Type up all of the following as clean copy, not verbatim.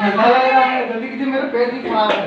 ठंडा लग रहा है, जल्दी कीजिए, मेरा पेट भी खराब है।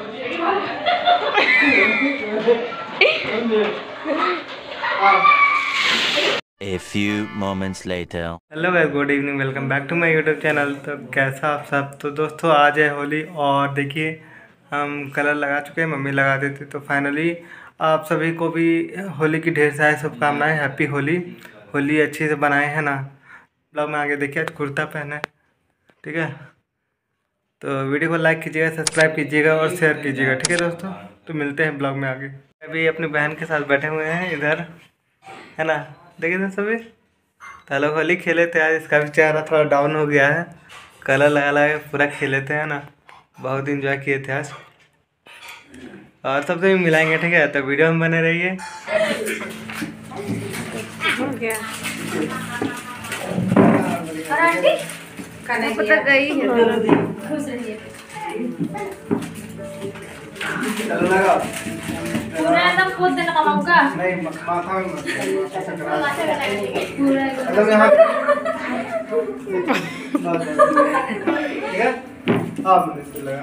A few moments later. Hello guys, good evening, welcome back to my YouTube channel. तो कैसा आप सब। तो दोस्तों आज है होली और देखिए हम कलर लगा चुके हैं, मम्मी लगा देती। तो फाइनली आप सभी को भी होली की ढेर सारी शुभकामनाएं। हैप्पी होली। होली अच्छी से बनाए हैं ना। ब्लॉग में आगे देखिए, आज कुर्ता पहने, ठीक है। तो वीडियो को लाइक कीजिएगा, सब्सक्राइब कीजिएगा और शेयर कीजिएगा, ठीक है दोस्तों। तो मिलते हैं ब्लॉग में आगे। अभी अपनी बहन के साथ बैठे हुए हैं इधर, है ना। देखिए तो सभी तो लोग होली खेले थे। आज इसका भी चेहरा थोड़ा डाउन हो गया है। कलर लगा लगा पूरा खेले थे, है ना। बहुत इंजॉय किए थे आज और सबसे भी मिलाएंगे, ठीक है। तो वीडियो में बने रहिए। पूरा एकदम खोद देना मामा का। नहीं, माथा में मत। पूरा एकदम यहाँ ठीक है। आप मुझे लगा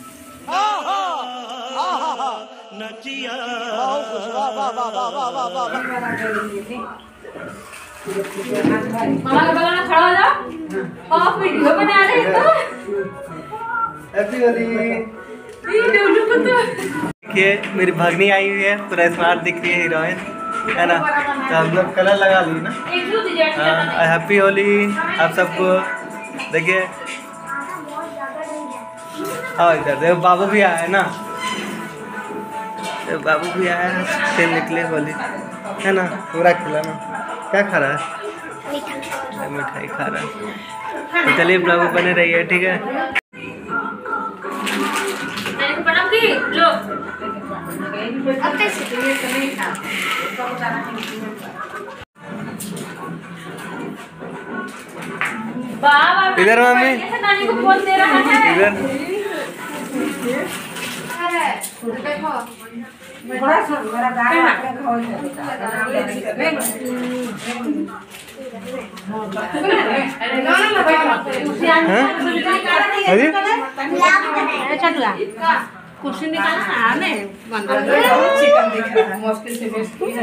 मामा के बगल में खड़ा हो जाओ। आप वीडियो बना रहे हो तो हैप्पी होली। देखिए मेरी भगनी आई हुई है, पूरा स्मार्ट दिख रही है, हीरोइन, है ना। तो हम लोग कलर लगा ली ना। हैप्पी होली आप सबको। देखिए हाँ, इधर देखो बाबू भी आया है ना। तो बाबू भी आया है, खेल निकले होली, है ना। पूरा खिला ना। क्या खा रहा है? मिठाई खा रहा है। तो चलिए ब्लॉग में बने रहिए, ठीक है। लो इधर मम्मी, नानी को फोन दे रहा है। इधर कुर्सी निकालना चिकन दिख रहा है मुश्किल से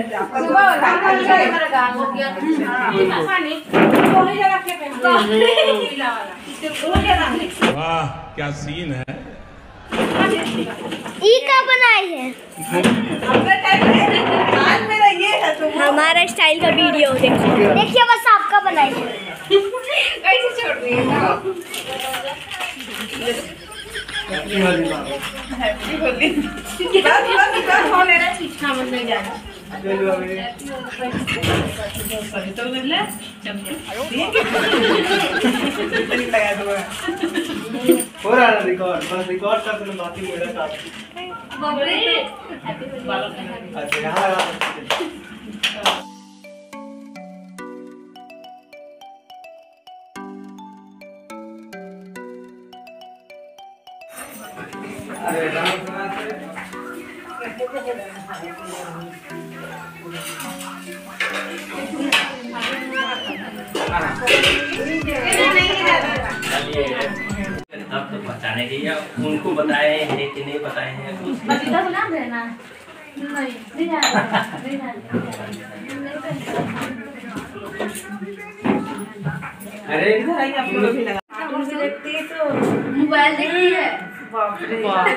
वाह क्या सीन है। ई का बनाई है हमारा स्टाइल का वीडियो। देखिए बस आपका बनाई है। कैसे छोड़ रही है। हैप्पी होली। हैप्पी होली। बस होने रहा पीछा मन नहीं जाना। चलो अभी तो ले ले चमचे लगा दो। हो रहा है रिकॉर्ड, बस रिकॉर्ड कर दो, बाकी मेरा काम। बाबरे अच्छा यहाँ लगा। अरे अब तो बताने के या उनको बताए हैं कि नहीं बताए हैं। बस इधर ना रहना। नहीं जाना। अरे इधर आइए, आप लोग भी लगा। देखती है तो मोबाइल देखती है। बाप रे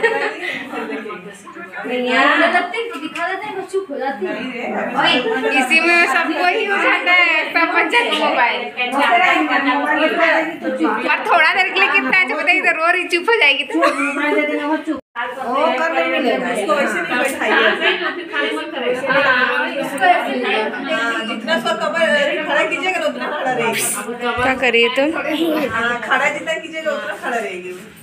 नहीं यार, लगते हैं दिखा देते हैं, चुप हो जाती है। इसी में सबको ही हो जाता है, सब बच्चा को मोबाइल। और थोड़ा देर के लिए कितना अच्छा बताइए, तो रो रही चुप हो जाएगी। तो जितना सा कवर खड़ा कीजिएगा उतना खड़ा रहेगी। क्या करिए तुम? खड़ा जितना कीजिएगा उतना खड़ा रहेगी।